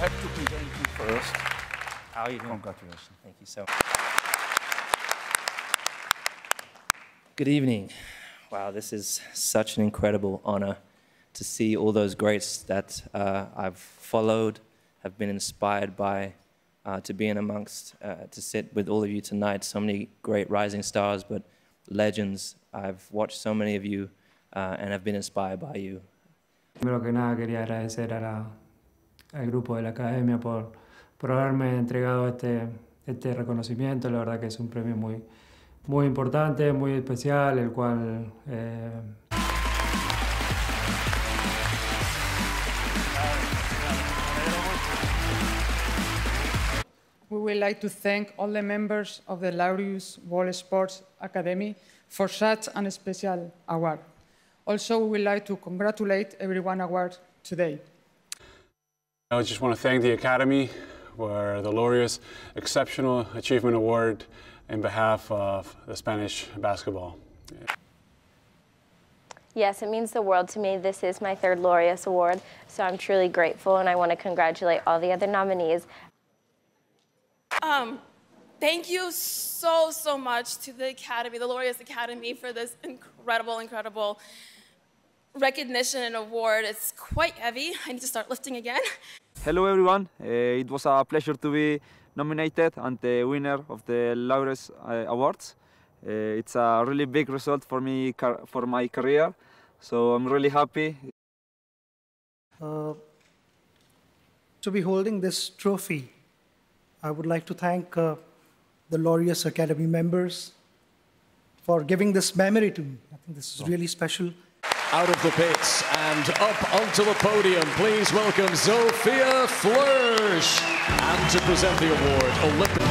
have to present you first. How are you doing? Congratulations. Thank you so much. Good evening. Wow, this is such an incredible honor to see all those greats that I've followed, have been inspired by, to be in amongst, to sit with all of you tonight. So many great rising stars, but legends. I've watched so many of you and have been inspired by you. Primero que nada quería agradecer al grupo de la Academia por haberme entregado este reconocimiento. La verdad que es un premio muy importante, muy especial, el cual We would like to thank all the members of the Laureus World Sports Academy for such an special award. Also, we would like to congratulate everyone awarded today. I just want to thank the Academy for the Laureus Exceptional Achievement Award in behalf of the Spanish basketball. Yes, it means the world to me. This is my third Laureus Award, so I'm truly grateful, and I want to congratulate all the other nominees. Thank you so much to the Academy, the Laureus Academy, for this incredible recognition and award. It's quite heavy. I need to start lifting again. Hello everyone, it was a pleasure to be nominated and the winner of the Laureus Awards. It's a really big result for me, for my career, so I'm really happy. To be holding this trophy, I would like to thank the Laureus Academy members for giving this memory to me. I think this is really special. Out of the pits and up onto the podium, please welcome Sophia Flörsch. And to present the award, Olympic.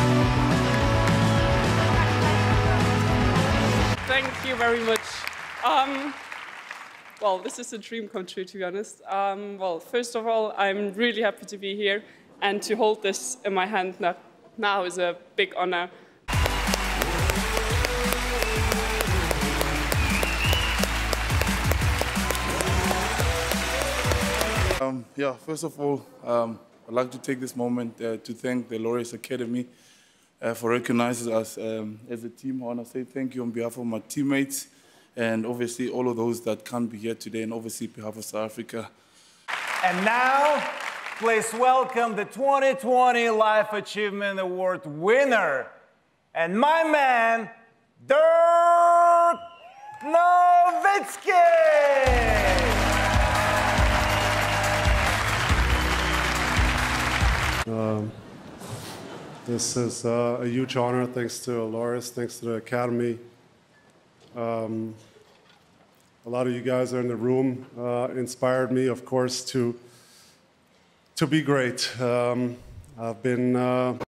Thank you very much. Well, this is a dream come true, to be honest. Well, first of all, I'm really happy to be here, and to hold this in my hand now is a big honor. Yeah, first of all, I'd like to take this moment to thank the Laureus Academy for recognizing us as a team. I want to say thank you on behalf of my teammates and obviously all of those that can't be here today, and obviously on behalf of South Africa. And now, please welcome the 2020 Life Achievement Award winner and my man, Dirk Nowitzki! This is a huge honor, thanks to Laureus, thanks to the Academy. A lot of you guys are in the room, inspired me, of course, to be great. I've been